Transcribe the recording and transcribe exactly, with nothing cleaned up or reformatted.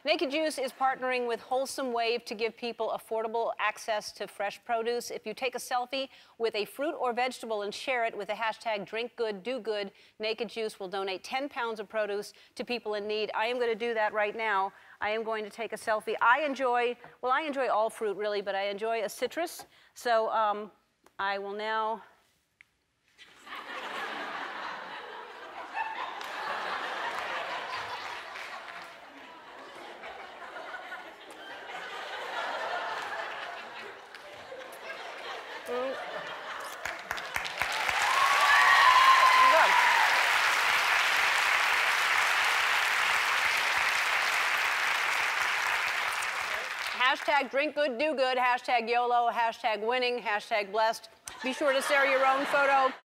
Naked Juice is partnering with Wholesome Wave to give people affordable access to fresh produce. If you take a selfie with a fruit or vegetable and share it with the hashtag DrinkGoodDoGood, Naked Juice will donate ten pounds of produce to people in need. I am going to do that right now. I am going to take a selfie. I enjoy, well, I enjoy all fruit really, but I enjoy a citrus. So um, I will now. Mm. Hashtag drink good, do good, hashtag YOLO, hashtag winning, hashtag blessed. Be sure to share your own photo